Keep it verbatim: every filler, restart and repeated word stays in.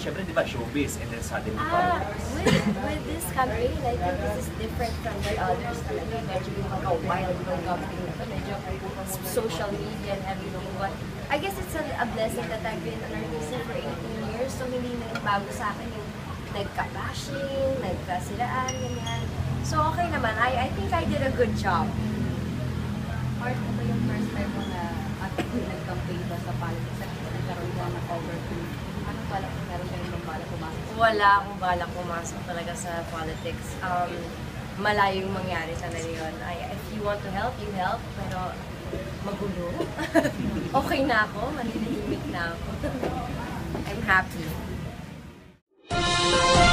syempre di ba showbiz and then suddenly Ah, politics. with, with this campaign, I think this is different from the others talaga. Medyo yung mga wild ng campaign na to. Medyo social media and everything. But I guess it's a, a blessing that I've been an artist for eighteen years. So hindi na bago sa akin yung nagka-bashing, nagka-siraan, ganyan. So okay naman. I, I think I did a good job. Art, ito yung first time mo na actively nag-campaign ba sa politics at nagkaroon ka na cover to. Ano pala kung meron kayo ng balak pumasok? Wala akong balak pumasok talaga sa politics. Um, malayong mangyari talaga yun. I, if you want to help, you help. Pero magulo. Okay na ako. Manilihimik na ako. I'm happy.